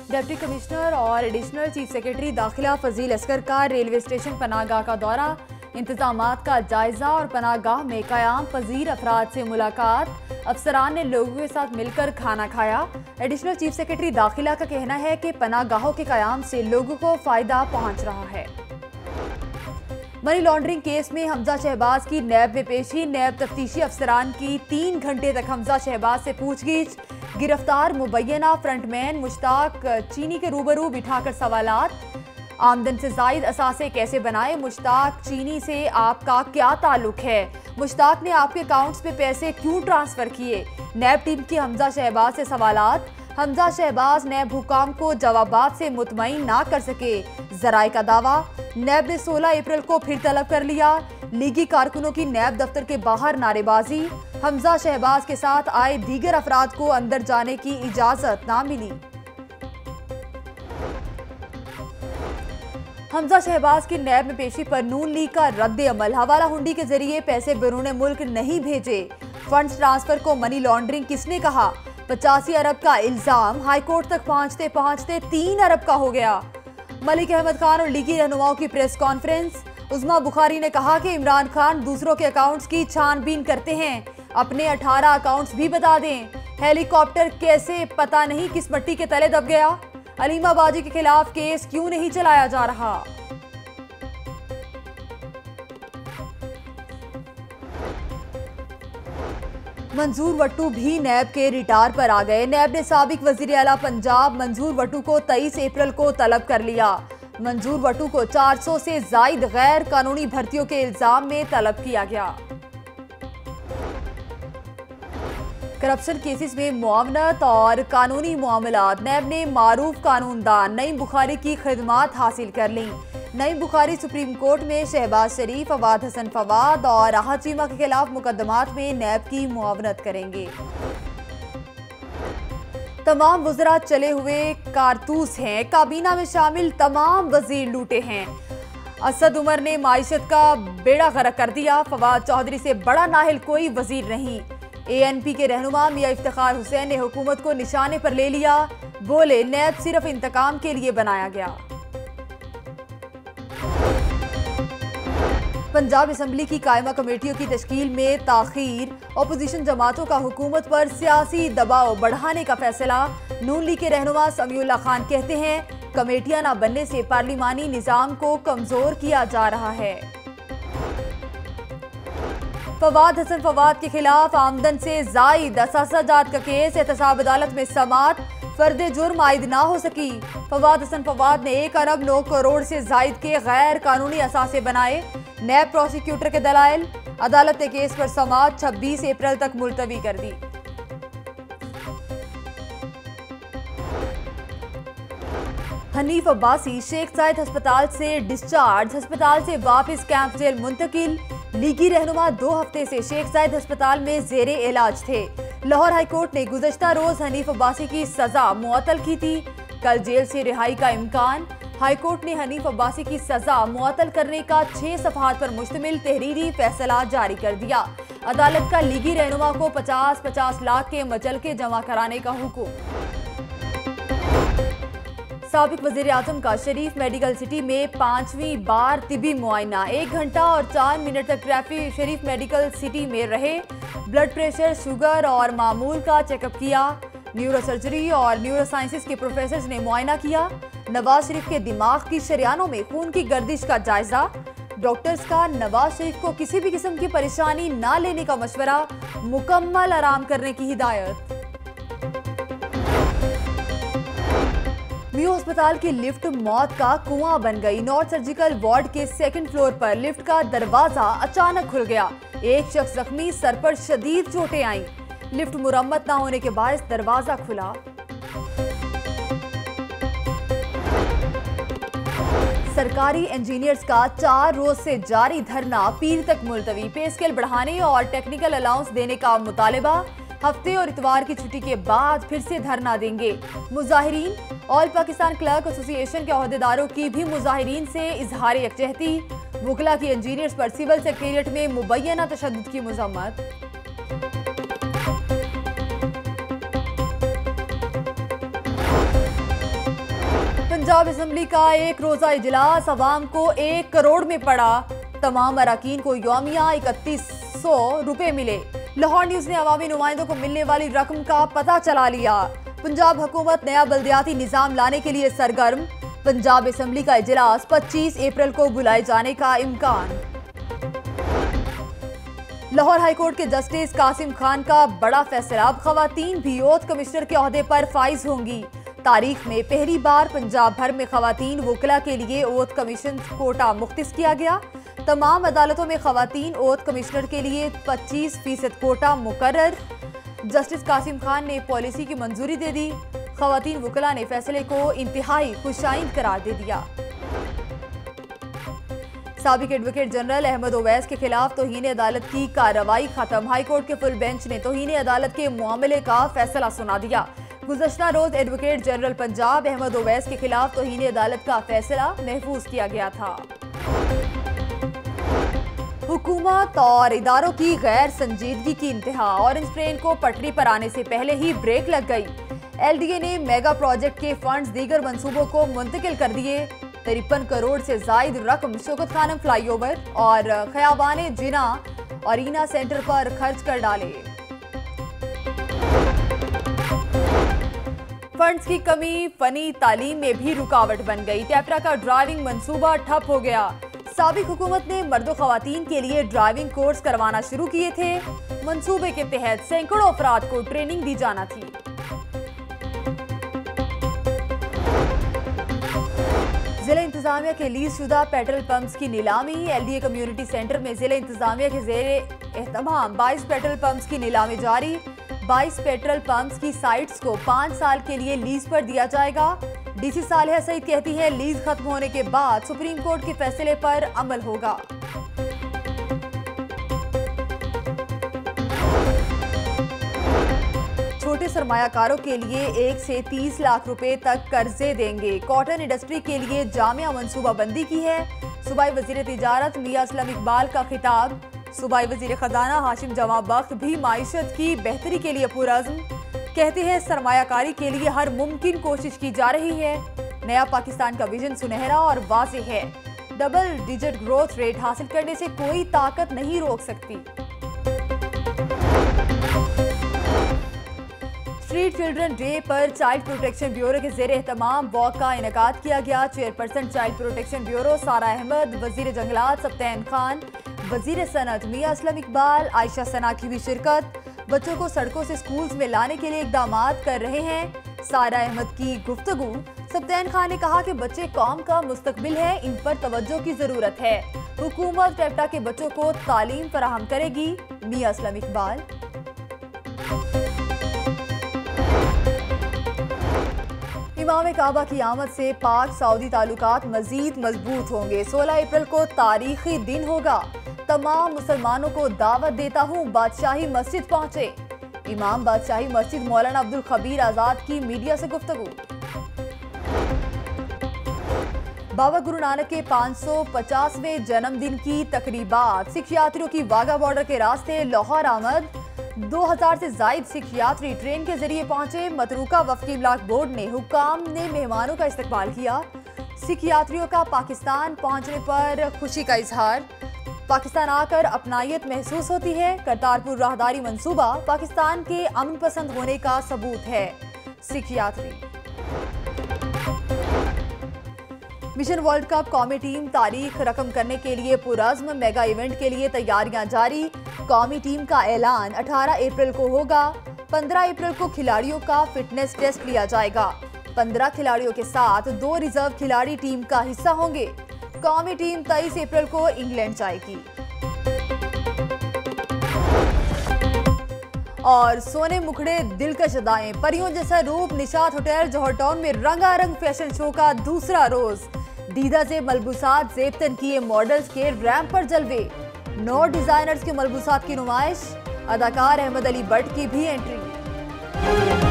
Deputy commissioner और additional chief secretary दाखिला फजील असगर का रेलवे स्टेशन पनाहगाह का दौरा, इंतजामात का जायजा और पनाहगाह में क़याम पजीर अफराद से मुलाकात। अफसरान ने लोगों के साथ मिलकर खाना खाया। एडिशनल चीफ सेक्रेटरी दाखिला का कहना है कि पनाहगाहों के क़याम से लोगों को फ़ायदा पहुँच रहा है। मनी लॉन्ड्रिंग केस में हमजा शहबाज की नैब में पेशी। नैब तफ्तीशी अफसरान की 3 घंटे तक हमजा शहबाज से पूछगिछ। गिरफ्तार मुबैना फ्रंटमैन मुश्ताक चीनी के रूबरू बिठाकर सवालात। आमदन से जायद असासे कैसे बनाए? मुश्ताक चीनी से आपका क्या ताल्लुक है? मुश्ताक ने आपके अकाउंट्स पे पैसे क्यों ट्रांसफर किए? नैब टीम की हमजा शहबाज से सवालात। हमजा शहबाज नैब हुकाम को जवाबात से मुतमईन ना कर सके, जराए का दावा। नैब ने 16 अप्रैल को फिर तलब कर लिया। लीगी कारकुनों की नैब दफ्तर के बाहर नारेबाजी। हमजा शहबाज के साथ आए दीगर अफराद को अंदर जाने की इजाजत ना मिली। हमजा शहबाज की नैब में पेशी पर नून लीग का रद्द अमल। हवाला हुंडी के जरिए पैसे बैरून मुल्क नहीं भेजे। फंड्स ट्रांसफर को मनी लॉन्ड्रिंग किसने कहा? 85 अरब का इल्जाम। हाईकोर्ट तक पहुंचते पहुंचते 3 अरब का हो गया। मलिक अहमद खान और लीगी रहनुमाओं की प्रेस कॉन्फ्रेंस। उस्मा बुखारी ने कहा कि इमरान खान दूसरों के अकाउंट्स की छानबीन करते हैं, अपने 18 अकाउंट्स भी बता दें। हेलीकॉप्टर कैसे पता नहीं किस मट्टी के तले दब गया। अलीमा बाजी के खिलाफ केस क्यों नहीं चलाया जा रहा? मंजूर वट्टू भी नैब के रिटार पर आ गए। नैब ने साबिक वजीर आला पंजाब मंजूर वट्टू को 23 अप्रैल को तलब कर लिया। मंजूर वट्टू को 400 से जायद गैर कानूनी भर्तियों के इल्जाम में तलब किया गया। करप्शन केसेस में मुआवनत और कानूनी मामलात। नैब ने मारूफ कानूनदान नईम बुखारी की खिदमात हासिल कर ली। नईम बुखारी सुप्रीम कोर्ट में शहबाज शरीफ, फवाद हसन फवाद और राहत चीमा के खिलाफ मुकदमात में नैब की मुआवनत करेंगे। तमाम वज़रा चले हुए कारतूस हैं। काबीना में शामिल तमाम वजीर लूटे हैं। असद उमर ने माइशत का बेड़ा गर्क कर दिया। फवाद चौधरी से बड़ा नाहिल कोई वजीर नहीं। ANP के रहनुमा मियां इफ्तिखार हुसैन ने हुकूमत को निशाने पर ले लिया। बोले नैब सिर्फ इंतकाम के लिए बनाया गया। पंजाब असम्बली की कायमा कमेटियों की तश्कील में ताखीर। अपोजिशन जमातों का हुकूमत पर सियासी दबाव बढ़ाने का फैसला। नून लीग के रहनुमा समीउल्लाह खान कहते हैं कमेटियां न बनने से पार्लिमानी निज़ाम को कमजोर किया जा रहा है। फवाद हसन फवाद के खिलाफ आमदन से जायद असासाजात का केस। एहतसाब अदालत में समात। फर्द जुर्म आयद ना हो सकी। फवाद हसन फवाद ने 1 अरब 9 करोड़ से जायद के गैर कानूनी असासे बनाए। नैब प्रोसिक्यूटर के दलाइल। अदालत ने केस पर समात 26 अप्रैल तक मुलतवी कर दी। हनीफ अब्बासी शेख जायद अस्पताल से डिस्चार्ज। अस्पताल से वापस कैंप जेल मुंतकिल। लीगी रहनुमा 2 हफ्ते से शेख जायद अस्पताल में जेरे इलाज थे। लाहौर हाईकोर्ट ने गुज़श्ता रोज हनीफ अब्बासी की सजा मुअत्तल की थी। कल जेल से रिहाई का इम्कान। हाईकोर्ट ने हनीफ अब्बासी की सजा मुअत्तल करने का 6 सफ़हात पर मुश्तमिल तहरीरी फैसला जारी कर दिया। अदालत का लीगी रहनुमा को 50-50 लाख के मचलके जमा कराने का हुक्म। साबिक वज़ीर आज़म का शरीफ मेडिकल सिटी में 5वीं बार तिबी मुआयना। 1 घंटा और 4 मिनट तक ट्रैफिक शरीफ मेडिकल सिटी में रहे। ब्लड प्रेशर, शुगर और मामूल का चेकअप किया। न्यूरो सर्जरी और न्यूरो साइंसेज के प्रोफेसर्स ने मुआयना किया। नवाज शरीफ के दिमाग की शरियानों में खून की गर्दिश का जायजा। डॉक्टर्स का नवाज शरीफ को किसी भी किस्म की परेशानी ना लेने का मशवरा। मुकम्मल आराम करने की हिदायत। मियो अस्पताल की लिफ्ट मौत का कुआं बन गई। नॉर्थ सर्जिकल वार्ड के 2nd फ्लोर पर लिफ्ट का दरवाजा अचानक खुल गया। एक शख्स जख्मी, सर पर शदीद चोटें आईं। लिफ्ट मुरम्मत ना होने के बाद दरवाजा खुला। सरकारी इंजीनियर्स का 4 रोज से जारी धरना पीर तक मुलतवी। पे स्केल बढ़ाने और टेक्निकल अलाउंस देने का मुतालबा। हफ्ते और इतवार की छुट्टी के बाद फिर से धरना देंगे मुजाहिरीन। ऑल पाकिस्तान क्लर्क एसोसिएशन के अहदेदारों की भी मुजाहिरीन से इजहार यकजहती। वकला की इंजीनियर्स पर सिविल सेक्रेटेरिएट में मुबैना तशद्दुद की मजम्मत। पंजाब असम्बली का एक रोजा इजलास अवाम को 1 करोड़ में पड़ा। तमाम अरकान को यौमिया 3100 रुपए मिले। लाहौर न्यूज ने अवामी नुमाइंदों को मिलने वाली रकम का पता चला लिया। पंजाब हुकूमत नया बल्दियाती निजाम लाने के लिए सरगर्म। पंजाब असम्बली का इजलास 25 अप्रैल को बुलाए जाने का इम्कान। लाहौर हाईकोर्ट के जस्टिस कासिम खान का बड़ा फैसला, अब खवातीन भी ओथ कमिश्नर के ओहदे पर फाइज होंगी। तारीख में पहली बार पंजाब भर में खवातीन वकला के लिए ओथ कमीशन कोटा मुख्तिस किया गया। तमाम अदालतों में खवातीन ओथ कमिश्नर के लिए 25% कोटा मुकर्रर। जस्टिस कासिम खान ने पॉलिसी की मंजूरी दे दी। खवातीन वकला ने फैसले को इंतहाई खुशाइंद करार दे दिया। साबिक एडवोकेट जनरल अहमद ओवैस के खिलाफ तौहीन अदालत की कार्रवाई खत्म। हाईकोर्ट के फुल बेंच ने तौहीन अदालत के मामले का फैसला सुना दिया। गुज़श्ता रोज एडवोकेट जनरल पंजाब अहमद ओवैस के खिलाफ तौहीन अदालत का फैसला महफूज किया गया था। हुकूमत और इदारों की गैर संजीदगी की इंतहा। ऑरेंज ट्रेन को पटरी पर आने से पहले ही ब्रेक लग गई। LDA ने मेगा प्रोजेक्ट के फंड्स दीगर मंसूबों को मुंतकिल कर दिए। 53 करोड़ से जायद रकम शौकत खानम फ्लाईओवर और खयाबान जिना और ईना सेंटर पर खर्च कर डाले। फंड्स की कमी फनी तालीम में भी रुकावट बन गई। टैपरा का ड्राइविंग मंसूबा ठप हो गया। साबिक हुकूमत ने मर्दों खवातीन के लिए ड्राइविंग कोर्स करवाना शुरू किए थे। मंसूबे के तहत सैकड़ों अफराद को ट्रेनिंग दी जाना थी। जिला इंतजामिया के लीज शुदा पेट्रोल पंप्स की नीलामी। LDA कम्युनिटी सेंटर में जिला इंतजामिया के जेरे एहतमाम 22 पेट्रोल पंप्स की नीलामी जारी। 22 पेट्रोल पंप्स की साइट्स को 5 साल के लिए लीज पर दिया जाएगा। DC सालिहा सईद कहती है लीज खत्म होने के बाद सुप्रीम कोर्ट के फैसले पर अमल होगा। छोटे सरमायाकारों के लिए 1 से 30 लाख रुपए तक कर्जे देंगे। कॉटन इंडस्ट्री के लिए जामिया मंसूबाबंदी की है। सूबाई वजीर तिजारत मियां असलम इकबाल का खिताब। सूबाई वजीर खजाना हाशिम जमा बख्त भी माइशत की बेहतरी के लिए पुरअज़्म। कहते हैं सरमायाकारी के लिए हर मुमकिन कोशिश की जा रही है। नया पाकिस्तान का विजन सुनहरा और वाज़ेह है। डबल डिजिट ग्रोथ रेट हासिल करने से कोई ताकत नहीं रोक सकती। स्ट्रीट चिल्ड्रन डे पर चाइल्ड प्रोटेक्शन ब्यूरो के जेर एहतमाम वॉक का इनेकाद किया गया। चेयरपर्सन चाइल्ड प्रोटेक्शन ब्यूरो सारा अहमद, वजीर जंगलात सब्तैन खान, वजीर सनत मियां असलम इकबाल, आयशा सना की भी शिरकत। बच्चों को सड़कों से स्कूल्स में लाने के लिए इकदाम कर रहे हैं। सारा अहमद की गुफ्तगू। सब्तैन खान ने कहा कि बच्चे कौम का मुस्तकबिल है, इन पर तवज्जो की जरूरत है। हुकूमत टेप्टा के बच्चों को तालीम फराहम करेगी। मियां असलम इकबाल। इमाम काबा की आमद से पाक सऊदी ताल्लुकात मजीद मजबूत होंगे। 16 अप्रैल को तारीखी दिन होगा। तमाम मुसलमानों को दावत देता हूँ, बादशाही मस्जिद पहुंचे। इमाम बादशाही मस्जिद मौलाना अब्दुल खबीर आजाद की मीडिया से गुफ्तगू। बाबा गुरु नानक के 550वें जन्मदिन की तकरीबात। सिख यात्रियों की वाघा बॉर्डर के रास्ते लाहौर आमद। 2000 से जायद सिख यात्री ट्रेन के जरिए पहुंचे। मतरूका वफकी ब्लॉक बोर्ड ने हुक्काम ने मेहमानों का इस्तकबाल किया। सिख यात्रियों का पाकिस्तान पहुंचने पर खुशी का इजहार। पाकिस्तान आकर अपनायत महसूस होती है। करतारपुर राहदारी मंसूबा पाकिस्तान के अमन पसंद होने का सबूत है। सिख यात्री। मिशन वर्ल्ड कप कौमी टीम तारीख रकम करने के लिए पुरअज़्म। मेगा इवेंट के लिए तैयारियां जारी। कौमी टीम का ऐलान 18 अप्रैल को होगा। 15 अप्रैल को खिलाड़ियों का फिटनेस टेस्ट लिया जाएगा। 15 खिलाड़ियों के साथ 2 रिजर्व खिलाड़ी टीम का हिस्सा होंगे। कौमी टीम 23 अप्रैल को इंग्लैंड जाएगी। और सोने मुखड़े दिलकश अदाएं, परियों जैसा रूप, निशात होटल जौहर टाउन में रंगारंग फैशन शो का दूसरा रोज। दीदा से मलबूसात जेबतन किए मॉडल्स के रैंप पर जलवे। 9 डिजाइनर्स के मलबूसात की नुमाइश। अदाकार अहमद अली बट की भी एंट्री।